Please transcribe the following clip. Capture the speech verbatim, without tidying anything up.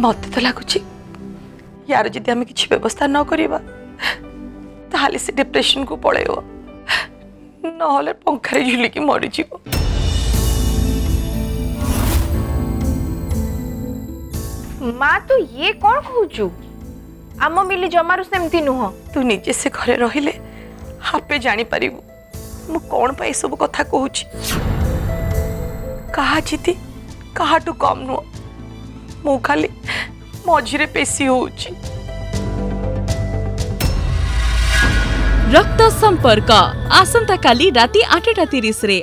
मत तो लगुच यार जदि आम किसी व्यवस्था न करवा ताहले से डिप्रेशन को पलैब न पंखारे झुलिकी मरीज। माँ तू ये कौन कहूचु? आम मिली जमारू सेमती नुह। तू निजे से घरे रहिले आपे जानी पारिबु मु कौन पाई सब कथा कहूची। कहा जीती कहाटू कम नुह मु खाली मझिरे पेशी होउची। रक्त संपर्क आसंता काली राति आठटा तीस रे